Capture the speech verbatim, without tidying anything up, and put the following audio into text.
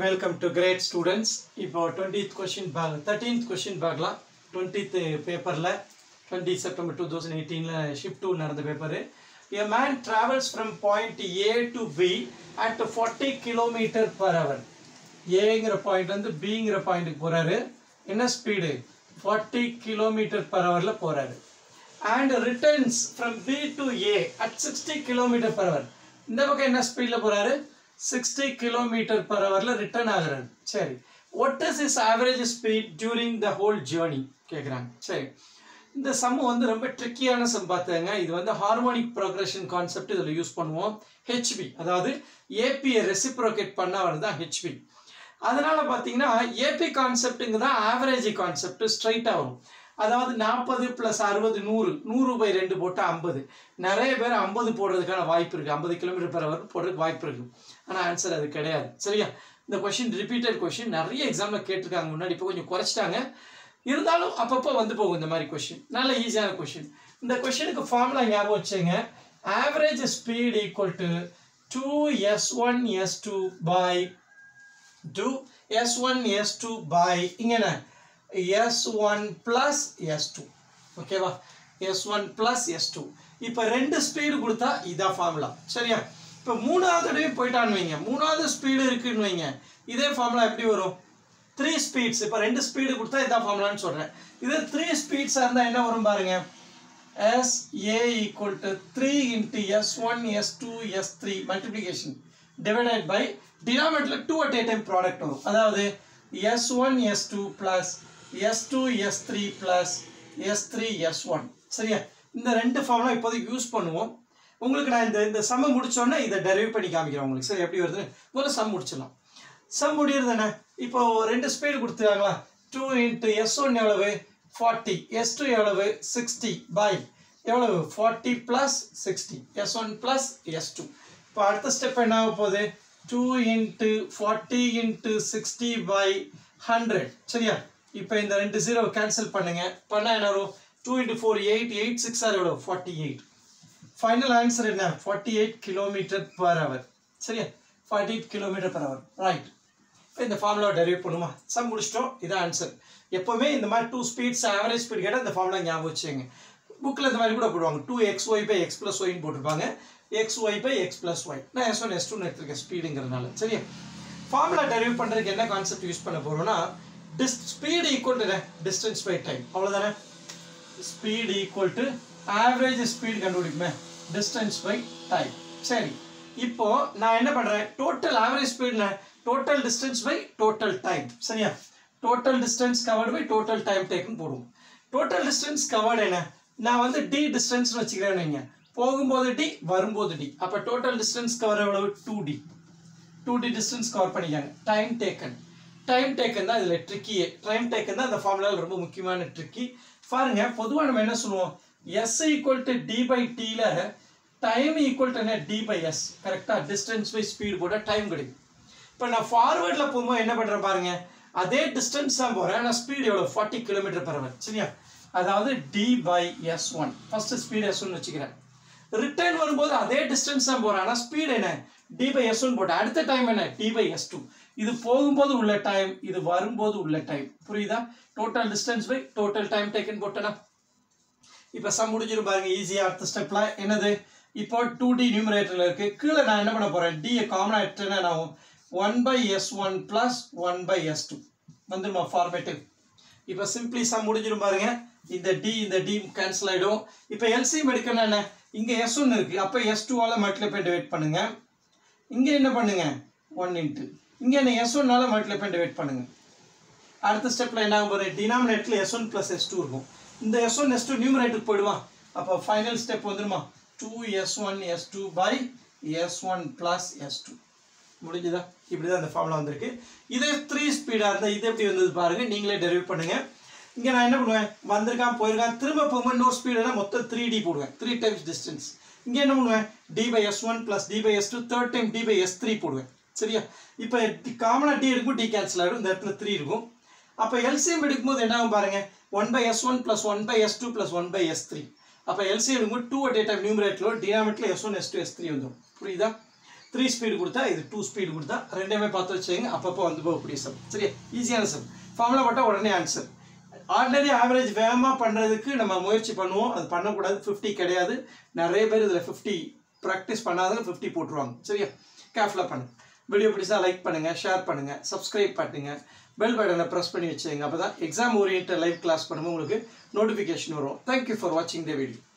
Welcome to great students. இப்போ twentieth question bag, thirteenth question bagla twentieth paper la twenty September twenty eighteen la shift two நடந்த paper. A man travels from point A to B at forty kilometers per hour. Aங்கிற point வந்து Bங்கிற பாயிண்ட்க்கு போறாரு. என்ன speed? forty kilometers per hour ல போறாரு. And returns from B to A at sixty kilometers per hour. இந்த பக்கம் என்ன ஸ்பீட்ல போறாரு? sixty kilometers per hour ல ரிட்டர்ன் ஆகுறாரு. சரி. What is his average speed during the whole journey? கேக்குறாங்க. சரி. இந்த சம் வந்து ரொம்ப ட்ரிக்கியான சம் பார்த்தாங்க. இது வந்து ஹார்மோனிக் ப்ரோக்ரஷன் கான்செப்ட் இதுல யூஸ் பண்ணுவோம். H B அதாவது A P ரெசிப்ரோகேட் பண்ணா வரதான் H B. அதனால பாத்தீங்கன்னா A P கான்செப்ட்ங்க தான் ஆவரேஜ் கான்செப்ட் ஸ்ட்ரைட்டா வரும். அதாவது நாற்பது பிளஸ் அறுபது நூறு நூறு பை ரெண்டு போட்டால் ஐம்பது. நிறைய பேர் ஐம்பது போடுறதுக்கான வாய்ப்பு இருக்குது. ஐம்பது கிலோமீட்டர் பெர் ஹவர் போடுறதுக்கு வாய்ப்பு இருக்குது. ஆனால் ஆன்சர் அது கிடையாது. சரியா? இந்த கொஷின் ரிப்பீட்டட் கொஷின் நிறைய எக்ஸாமில் கேட்டிருக்காங்க. முன்னாடி இப்போ கொஞ்சம் குறைச்சிட்டாங்க. இருந்தாலும் அப்பப்போ வந்து போகும் இந்த மாதிரி கொஷின். நல்ல ஈஸியான கொஷின். இந்த கொஷினுக்கு ஃபார்முலா ஞாபகம் வச்சுங்க. Average speed equal to two S one S two by two S one S two by இங்கே என்ன S one plus S two. ஓகேவா? S one plus S two. இப்போ ரெண்டு ஸ்பீடு கொடுத்தா இதான் ஃபார்முலா. சரியா? இப்போ மூணாவது தடவை போயிட்டான்னு வைங்க. மூணாவது ஸ்பீடு இருக்குன்னு வைங்க. இதே ஃபார்முலா எப்படி வரும்? Three speeds. இப்போ ரெண்டு ஸ்பீடு கொடுத்தா இதான் ஃபார்முலான்னு சொல்கிறேன். இது த்ரீ ஸ்பீட்ஸாக இருந்தால் என்ன வரும் பாருங்க. S A equal to three into S one S two S three multiplication divided by denominator two at a time product வரும். அதாவது S one S two plus S two S three plus S three S one. சரியா? இந்த ரெண்டு formula இப்போதைக்கு use பண்ணுவோம். உங்களுக்கு நான் இந்த இந்த சம் முடிச்சோன்னே இதை டெரைவ் பண்ணி காமிக்கிறேன் உங்களுக்கு. சரி, எப்படி வருது? முதல்ல சம் முடிச்சிடலாம். சம் முடியுறது என்ன? இப்போ ரெண்டு ஸ்பீடு கொடுத்துருக்காங்களா? டூ இன்ட்டு எஸ் ஒன் எவ்வளவு? ஃபார்ட்டி. எஸ் டூ எவ்வளவு? சிக்ஸ்டி பை எவ்வளவு? Forty plus sixty. S one plus S two. இப்போ அடுத்த ஸ்டெப் என்ன ஆக போகுது? Two into forty into sixty by hundred. சரியா? இப்போ இந்த ரெண்டு ஜீரோ கேன்சல் பண்ணுங்க. பண்ணால் என்ன வரும்? Two into four eight eight six are எவ்வளோ? Forty eight. ஃபைனல் ஆன்சர் என்ன? Forty eight kilometre per hour. சரியா? Forty eight kilometre per hour. Right. இப்போ இந்த ஃபார்முலா டெரைவ் பண்ணுமா? சம் முடிச்சிட்டோம். இதான் ஆன்சர். எப்போவுமே இந்த மாதிரி டூ ஸ்பீட்ஸ் ஆவரேஜ் ஸ்பீட் கேட்டால் இந்த ஃபார்முலா ஞாபகம் வச்சுங்க. புக்கில் இந்த மாதிரி கூட போடுவாங்க. Two X Y by X plus ஒய்னு போட்டிருப்பாங்க. X Y by X plus Y. நான் எஸ் ஒன் எஸ் டூன்னு எடுத்துருக்கேன் ஸ்பீடுங்கிறதுனால. சரியா? ஃபார்முலா டெரைவ் பண்ணுறதுக்கு என்ன கான்செப்ட் யூஸ் பண்ண போகிறோம்னா, speed equal to distance by time. அவ்வளோதானே? Speed equal to average speed கண்டுபிடிக்குமே, டிஸ்டன்ஸ் பை டைம். சரி, இப்போ நான் என்ன பண்ணுறேன்? டோட்டல் ஆவரேஜ் ஸ்பீட்ல total distance by total time. சரியா? Total distance covered by total time டேக்குன்னு போடுவோம். டோட்டல் டிஸ்டன்ஸ் கவர்டு என்ன? நான் வந்து டி டிஸ்டன்ஸ் வச்சுக்கிறேன்னு வைங்க. போகும்போது டி, வரும்போது டி. அப்போ டோட்டல் டிஸ்டன்ஸ் கவர் எவ்வளவு? Two D. Two D distance cover பண்ணிக்காங்க. Time taken. டைம் டேக்கன் தான் இதில் ட்ரிக்கியே. டைம் டேக்கன் தான் இந்த ஃபார்முலாவில் ரொம்ப முக்கியமான ட்ரிக்கி. பாருங்க, பொதுவாக நம்ம என்ன சொல்லுவோம்? S equal to D by டியில் டைம் ஈக்குவல் டு என்ன? D by S. கரெக்டாக டிஸ்டன்ஸ் பை ஸ்பீடு போட்டால் டைம் கிடைக்கும். இப்போ நான் ஃபார்வேர்டில் போகும்போது என்ன பண்ணுறேன் பாருங்க, அதே டிஸ்டன்ஸ் தான் போகிறேன். ஆனால் ஸ்பீடு எவ்வளோ? Forty kilometre per hour. சரியா? அதாவது D by S one. First speed S one வச்சுக்கிறேன். ரிட்டர்ன் வரும்போது அதே டிஸ்டன்ஸ் தான் போகிறேன். ஆனால் ஸ்பீடு என்ன? டி பை எஸ் ஒன் போட்டேன். அடுத்த டைம் என்ன? D by S two. இது போகும்போது உள்ள டைம், இது வரும்போது உள்ள டைம். புரியுதா? Total distance by total time taken போட்டேனா? இப்போ சம் முடிஞ்சிடும் பாருங்க. ஈஸியாக அடுத்த ஸ்டெப்ல என்னது? இப்போ டூ டி நியூமரேட்டர்ல இருக்கு. கீழே நான் என்ன பண்ண போறேன்? டியை காமனாக எடுத்துன்னா நான் one by S one plus one by S two வந்துருமா ஃபார்மேட்டிவ். இப்போ சிம்பிளி சம் முடிஞ்சிடும் பாருங்க. இந்த டி இந்த டி கேன்சல் ஆகிடும். இப்போ எல்சிஎம் எடுக்கணும் என்ன? இங்கே எஸ் ஒன் இருக்கு. அப்போ எஸ் டூவால் மல்டிப்ளை டிவைட் பண்ணுங்க. இங்கே என்ன பண்ணுங்க? ஒன் இன்ட்டு இங்கே என்ன? எஸ் ஒன்னால மல்டிப்ளை டிவைட் பண்ணுங்க. அடுத்த ஸ்டெப்ல என்ன ஆகும்? டினாமினேட்டர்ல S one plus S two இருக்கும். இந்த எஸ் ஒன் எஸ் டூ நியூமரேட்டருக்கு போயிடுமா? அப்போ ஃபைனல் ஸ்டெப் வந்துருமா? Two S one S two by S one plus S two. முடிஞ்சுதா? இப்படிதான் இந்த ஃபார்முலா வந்திருக்கு. இதே த்ரீ ஸ்பீடாக இருந்தால் இது எப்படி வந்தது பாருங்க. நீங்களே டெரைவ் பண்ணுங்க. இங்கே நான் என்ன பண்ணுவேன்? வந்திருக்கான் போயிருக்கான் திரும்ப போகும்போது இன்னொரு ஸ்பீடுனா மொத்தம் த்ரீ டி போடுவேன். Three times distance. இங்கே என்ன பண்ணுவேன்? D by S one plus D by S two third time D by S three போடுவேன். சரியா? இப்போ காமனாக டி இருக்கும், டி கேன்சல் ஆகிடும். இந்த இடத்துல த்ரீ இருக்கும். அப்போ எல்சிஎம் எடுக்கும்போது என்ன ஆகும் பாருங்க? One by S one plus one by S two plus one by S three. அப்போ எல்சிஎம் எடுக்கும்போது டூ அட் ஏ டைம் நியூமரேட்டரில் டினாமினேட்டரில் S one S two S three வந்துடும். புரியுதா? த்ரீ ஸ்பீடு கொடுத்தா இது டூ ஸ்பீடு கொடுத்தா ரெண்டுமே பார்த்து வச்சுங்க அப்பப்போ வந்து போகக்கூடிய சம் சரியா ஈஸியான சம் ஃபார்முலா போட்டால் உடனே ஆன்சர் ஆர்டினரி ஆவரேஜ் வேகமாக பண்ணுறதுக்கு நம்ம முயற்சி பண்ணுவோம் அது பண்ணக்கூடாது ஃபிஃப்டி கிடையாது நிறைய பேர் இதில் ஃபிஃப்டி ப்ராக்டிஸ் பண்ணாதவங்க ஃபிஃப்டி போட்டுருவாங்க சரியா கேர்ஃபுல்லாக பண்ணுங்கள் வீடியோ பிடிச்சா லைக் பண்ணுங்கள் ஷேர் பண்ணுங்கள் சப்ஸ்கிரைப் பண்ணுங்கள் பெல் பட்டனை ப்ரெஸ் பண்ணி வச்சுங்க அப்போ தான் எக்ஸாம் ஓரியன்ட் லைவ் கிளாஸ் பண்ணும்போது உங்களுக்கு நோட்டிஃபிகேஷன் வரும் தேங்க்யூ ஃபார் வாட்சிங் த வீடியோ